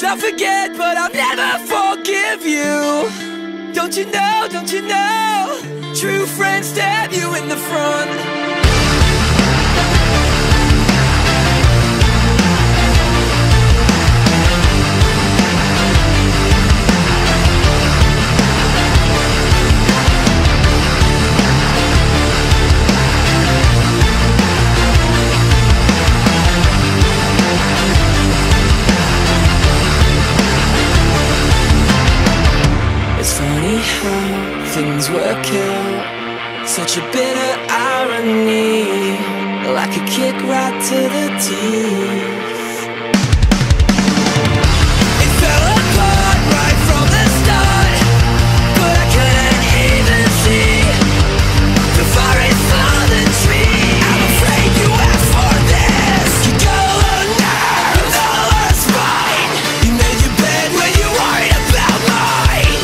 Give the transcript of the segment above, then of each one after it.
'Cause I forget, but I'll never forgive you. Don't you know, don't you know? True friends stab you in the front. Things work out, such a bitter irony, like a kick right to the teeth. It fell apart right from the start, but I couldn't even see the forest for the tree. I'm afraid you asked for this. You go alone now, with all our spine. You made your bed when you worried about mine.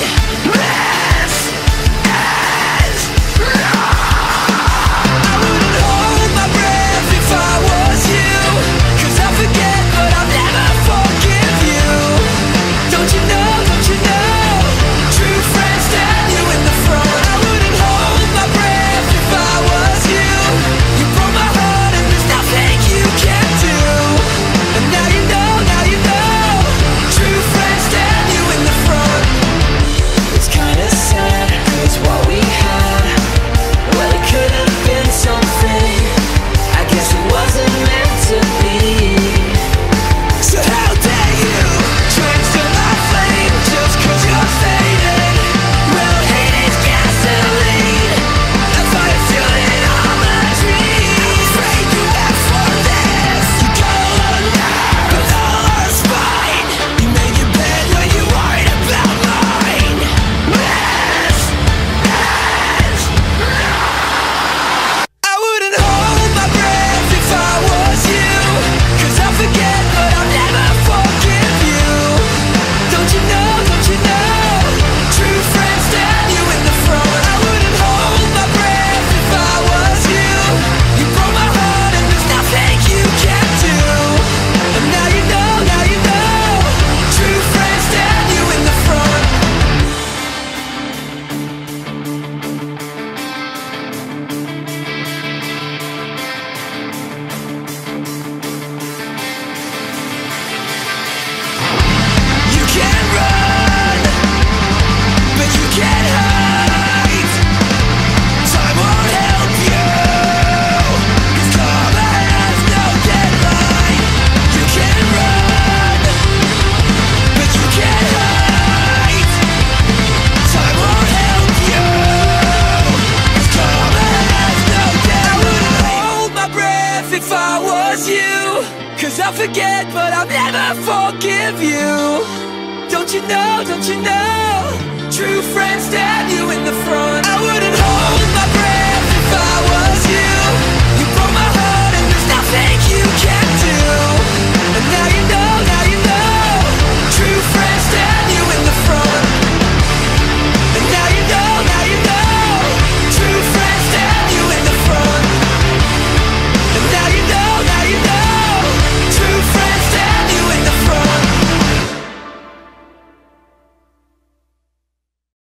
I forget, but I'll never forgive you. Don't you know, don't you know? True friends stab you in the front. I wouldn't